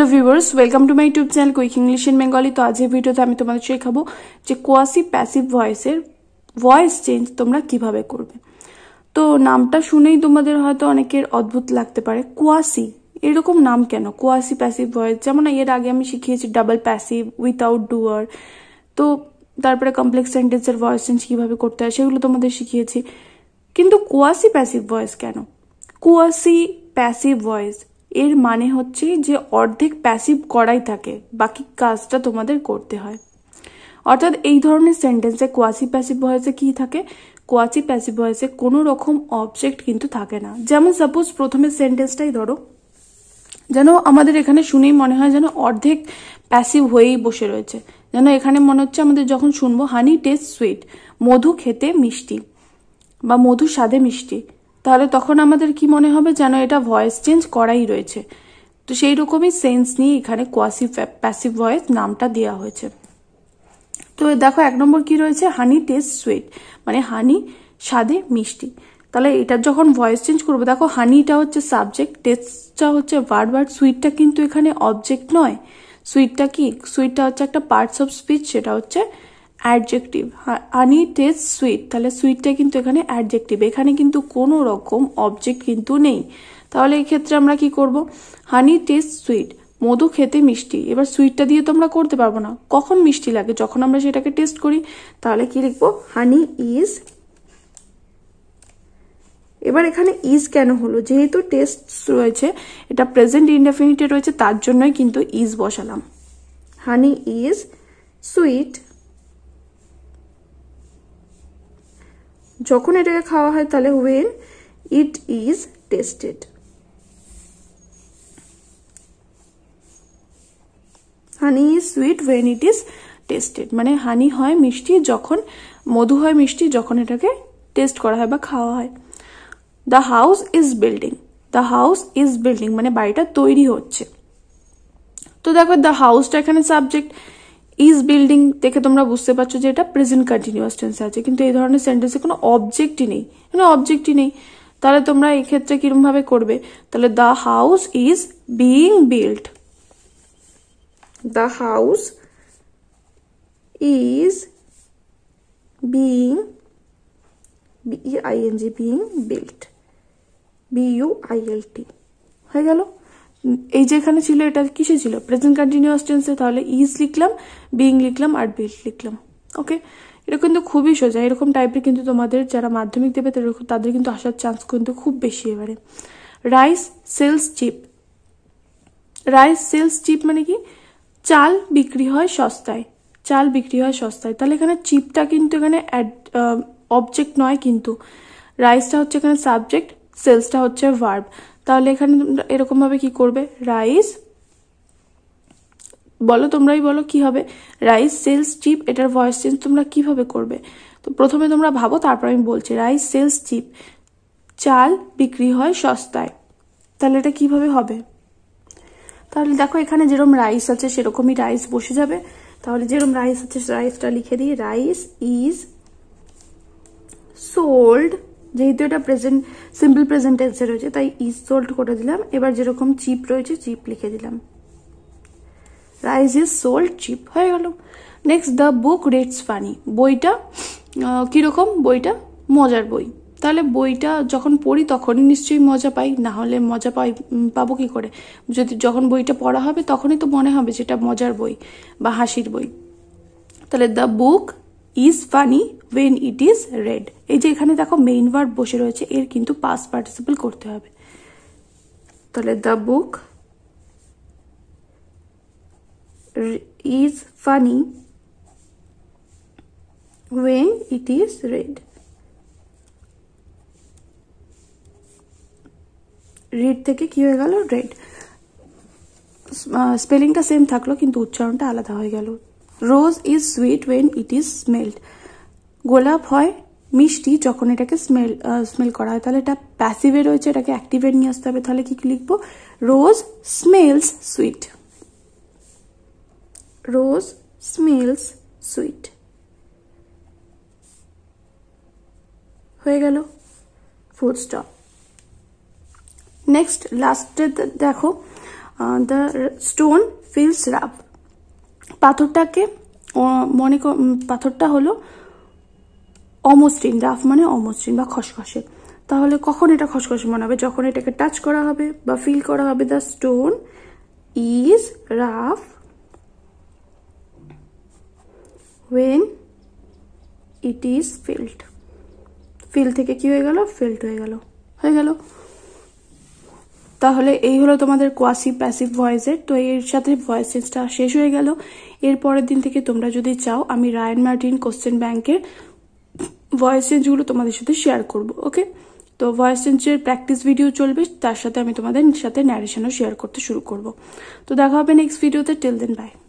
Hello viewers, welcome to my YouTube channel quick English in Bengali. তো আজকের ভিডিওতে আমি তোমাদের শেখাবো যে কোয়াসি প্যাসিভ ভয়েসের ভয়েস চেঞ্জ তোমরা কিভাবে করবে। তো নামটা শুনেই তোমাদের হয়তো অনেকের অদ্ভুত লাগতে পারে, কোয়াসি এরকম নাম কেন? কোয়াসি প্যাসিভ ভয়েস, যেমন এর আগে আমি শিখিয়েছি ডাবল প্যাসিভ, উইথাউট ডুয়ার, তো তারপরে কমপ্লেক্স সেন্টেন্সের ভয়েস চেঞ্জ কিভাবে করতে হয় সেগুলো তোমাদের শিখিয়েছি। কিন্তু কোয়াসি প্যাসিভ ভয়েস কেন? কোয়াসি প্যাসিভ ভয়েস এর মানে হচ্ছে যে অর্ধেক প্যাসিভ করাই থাকে, বাকি কাজটা তোমাদের করতে হয়। অর্থাৎ এই ধরনের সেন্টেন্সে কোয়াসি প্যাসিভ ভয়েসে কি থাকে? কোয়াসি প্যাসিভ ভয়েসে কোনো রকম অবজেক্ট কিন্তু থাকে না। যেমন সাপোজ প্রথমে সেন্টেন্সটাই ধরো, যেন আমাদের এখানে শুনেই মনে হয় যেন অর্ধেক প্যাসিভ হয়েই বসে রয়েছে। যেন এখানে মনে হচ্ছে আমাদের যখন শুনবো হানি টেস্ট সুইট, মধু খেতে মিষ্টি বা মধু স্বাদে মিষ্টি, তাহলে তখন আমাদের কি মনে হবে? যেন এটা ভয়েস চেঞ্জ করাই রয়েছে। তো সেই রকমই সেন্স নিয়ে এখানে কোয়াসি প্যাসিভ ভয়েস নামটা দেওয়া হয়েছে। তো দেখো 1 নম্বর কি রয়েছে? হানি টেস্ট সুইট, মানে হানি স্বাদে মিষ্টি। তাহলে এটা যখন ভয়েস চেঞ্জ করবো, দেখো হানিটা হচ্ছে সাবজেক্ট, টেস্টটা হচ্ছে ভার্ব, আর সুইটটা কিন্তু এখানে অবজেক্ট নয়। সুইটটা কি? সুইটটা হচ্ছে একটা পার্টস অফ স্পিচ, সেটা হচ্ছে অ্যাডজেক্টিভ। হানি টেস্ট সুইট, তাহলে সুইটটা কিন্তু এখানে অ্যাডজেক্টিভ, এখানে কিন্তু কোনো রকম অবজেক্ট কিন্তু নেই। তাহলে এই ক্ষেত্রে আমরা কি করব? হানি টেস্ট সুইট, মধু খেতে মিষ্টি। এবার সুইটটা দিয়ে তো আমরা করতে পারবো না, কখন মিষ্টি লাগে? যখন আমরা সেটাকে টেস্ট করি। তাহলে কি লিখবো? Honey is. এবার এখানে ইজ কেন হলো? যেহেতু টেস্ট রয়েছে, এটা প্রেজেন্ট ইনডেফিনিটে রয়েছে, তার জন্যই কিন্তু ইজ বসালাম। হানি ইজ সুইট, যখন এটাকে খাওয়া হয় তাহলে when it is tasted। Honey is sweet when it is tasted, মানে হানি হয় মিষ্টি যখন, মধু হয় মিষ্টি যখন এটাকে টেস্ট করা হয় বা খাওয়া হয়। The house is building, the house is building মানে বাড়িটা তৈরি হচ্ছে। তো দেখো দ্য হাউসটা এখানে সাবজেক্ট, ইজ বিল্ডিং দেখে তোমরা বুঝতে পারছো যে এটা প্রেজেন্ট কন্টিনিউয়াস টেন্সে আছে, কিন্তু এই ধরনের সেন্টেন্সে কোনো অবজেক্টই নেই, কোনো অবজেক্টই নেই। তাহলে তোমরা এই ক্ষেত্রে কিরকম ভাবে করবে? তাহলে the house is being build, the house is being, BEING, being build, BUILT হয়ে গেল। এই যে এখানে ছিল এটা কিসে ছিল? প্রেজেন্ট কন্টিনিউয়াস টেন্সে। তাহলে ইজ লিখলাম, বিইং লিখলাম আর বিল্ড লিখলাম। ওকে, এটা কিন্তু খুবই সোজা। এরকম টাইপের কিন্তু তোমাদের যারা মাধ্যমিক দেবে তাদের কিন্তু আসার চান্স কিন্তু খুব বেশি। এবারে rice sells cheap, rice sells cheap মানে কি? চাল বিক্রি হয় সস্তায়, চাল বিক্রি হয় সস্তায়। তাহলে এখানে চিপটা কিন্তু এখানে অবজেক্ট নয়, কিন্তু রাইসটা হচ্ছে এখানে সাবজেক্ট, সেলসটা হচ্ছে ভার্ব। তাহলে এখানে এরকম ভাবে কি করবে? রাইস, বলো তোমরাই বলো কি হবে? রাইস সেলস চিপ, এটার ভয়েস চেঞ্জ তোমরা কিভাবে করবে? তো প্রথমে তোমরা ভাবো, তারপর আমি বলছি। রাইস সেলস চিপ, চাল বিক্রি হয় সস্তায়, তাহলে এটা কিভাবে হবে? তাহলে দেখো এখানে যেরকম রাইস আছে সেরকমই রাইস বসে যাবে। তাহলে যেরকম রাইস আছে রাইসটা লিখে দিই, রাইস ইজ সোল্ড, যেহেতু এটা প্রেজেন্ট সিম্পল প্রেজেন্ট টেন্সে রয়েছে তাই ইজ সোল্ড করে দিলাম। এবার যেরকম চিপ রয়েছে চিপ লিখে দিলাম, রাইস ইজ সোল্ড চিপ, হয়ে গেল। Next, the book reads funny, বইটা কিরকম? বইটা মজার বই। তাহলে বইটা যখন পড়ি তখনই নিশ্চয়ই মজা পাই, না হলে মজা পাবো কি করে? যদি যখন বইটা পড়া হবে তখনই তো মনে হবে যেটা মজার বই বা হাসির বই। তাহলে the book is funny when it is read. এই যে এখানে দেখো মেইন ভার্ব বসে রয়েছে, এর কিন্তু পাস্ট পার্টিসিপল করতে হবে। তাহলে the book is funny when it is read. Read থেকে কি হয়ে গেল? রেড। স্পেলিংটা সেম থাকলো কিন্তু উচ্চারণটা আলাদা হয়ে গেল। Rose is sweet when it is smelled, গোলাপ হয় মিষ্টি যখন এটাকে স্মেল করা হয়। তাহলে এটা প্যাসিভে রয়েছে, এটাকে অ্যাক্টিভে নিয়ে আসতে হবে। তাহলে কি লিখবো? Rose smells sweet, rose smells sweet, হয়ে গেল, ফুল স্টপ। নেক্সট লাস্টে দেখো দ্য স্টোন ফিলস রাফ। পাথরটাকে পাথরটা হলো অমসৃণ, রাফ মানে অমসৃণ বা খসখসে। তাহলে কখন এটা খসখসে মনে হবে? যখন এটাকে টাচ করা হবে বা ফিল করা হবে। The stone is rough when it is filled। Feel থেকে কি হয়ে গেল? ফিল্ড হয়ে গেল। তাহলে এই হলো তোমাদের কোয়াসি প্যাসিভ ভয়েসের। তো এর সাথে ভয়েস চেঞ্জটা শেষ হয়ে গেল। এর পরের দিন থেকে তোমরা যদি চাও আমি রায়ান মার্টিন কোশ্চেন ব্যাংকের ভয়েস চেঞ্জগুলো তোমাদের সাথে শেয়ার করব। ওকে, তো ভয়েস চেঞ্জের প্র্যাকটিস ভিডিও চলবে, তার সাথে আমি তোমাদের সাথে ন্যারেশনও শেয়ার করতে শুরু করব। তো দেখা হবে নেক্সট ভিডিওতে। Till then by.